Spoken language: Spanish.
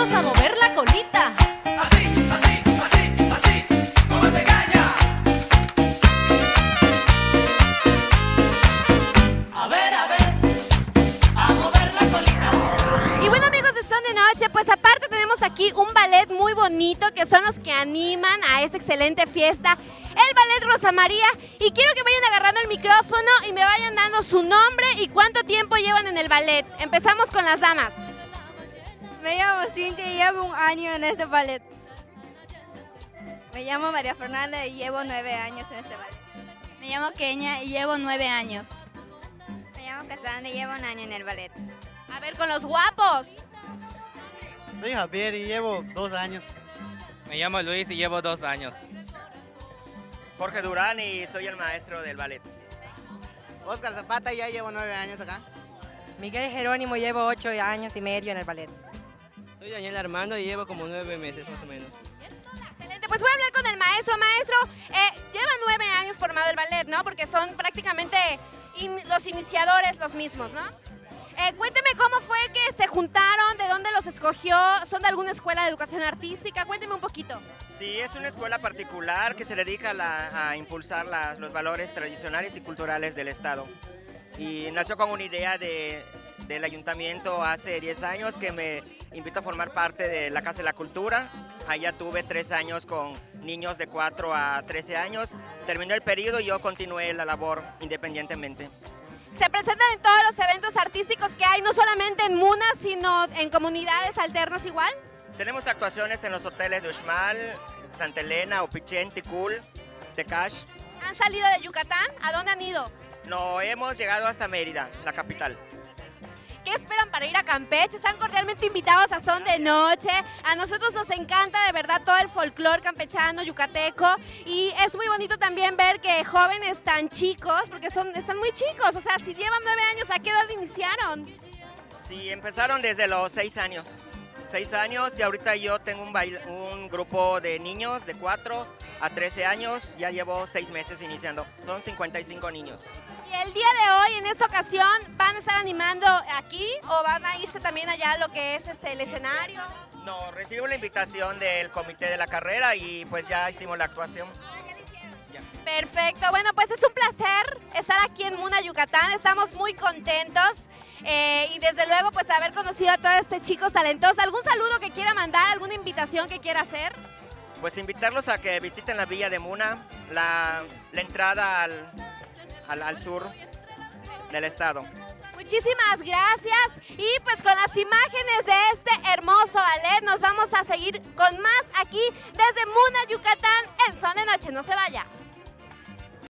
todos a mover la colita. Así, así, así, así, como te caña. A ver, a mover la colita. Y bueno, amigos de Son de Noche, pues aparte tenemos aquí un ballet muy bonito que son los que animan a esta excelente fiesta, el Ballet Rosa María, y quiero que vayan agarrando el micrófono y me vayan dando su nombre y cuánto tiempo llevan en el ballet. Empezamos con las damas. Me llamo Cintia y llevo 1 año en este ballet. Me llamo María Fernanda y llevo 9 años en este ballet. Me llamo Kenia y llevo 9 años. Me llamo Cassandra y llevo 1 año en el ballet. A ver, con los guapos. Soy Javier y llevo 2 años. Me llamo Luis y llevo 2 años. Jorge Durán y soy el maestro del ballet. Oscar Zapata y ya llevo 9 años acá. Miguel Jerónimo, llevo 8 años y medio en el ballet. Soy Daniel Armando y llevo como 9 meses más o menos. Excelente, pues voy a hablar con el maestro. Maestro, lleva 9 años formado el ballet, ¿no? Porque son prácticamente los iniciadores los mismos, ¿no? Cuénteme cómo fue que se juntaron, de dónde los escogió, son de alguna escuela de educación artística, cuénteme un poquito. Sí, es una escuela particular que se dedica a impulsar los valores tradicionales y culturales del Estado. Y nació con una idea del ayuntamiento hace 10 años que me invitó a formar parte de la Casa de la Cultura. Allá tuve 3 años con niños de 4 a 13 años. Terminó el periodo y yo continué la labor independientemente. Se presentan en todos los eventos artísticos que hay, no solamente en Muna, sino en comunidades alternas igual. Tenemos actuaciones en los hoteles de Uxmal, Santa Elena, Opichén, Ticul, Tecash. ¿Han salido de Yucatán? ¿A dónde han ido? No, hemos llegado hasta Mérida, la capital. ¿Qué esperan para ir a Campeche? Están cordialmente invitados a Son de Noche. A nosotros nos encanta de verdad todo el folclore campechano, yucateco. Y es muy bonito también ver que jóvenes tan chicos, porque están muy chicos. O sea, si llevan 9 años, ¿a qué edad iniciaron? Sí, empezaron desde los 6 años. 6 años y ahorita yo tengo un grupo de niños de 4 a 13 años. Ya llevo 6 meses iniciando. Son 55 niños. Y el día de hoy, en esta ocasión, ¿van a estar animando aquí o van a irse también allá a lo que es el escenario? No, recibo la invitación del comité de la carrera y pues ya hicimos la actuación. Ya. Perfecto, bueno, pues es un placer estar aquí en Muna, Yucatán. Estamos muy contentos y desde luego pues haber conocido a todos estos chicos talentosos. ¿Algún saludo que quiera mandar, alguna invitación que quiera hacer? Pues invitarlos a que visiten la villa de Muna, la entrada al sur del estado. Muchísimas gracias y pues con las imágenes de este hermoso ballet nos vamos a seguir con más aquí desde Muna, Yucatán en Son de Noche. No se vaya.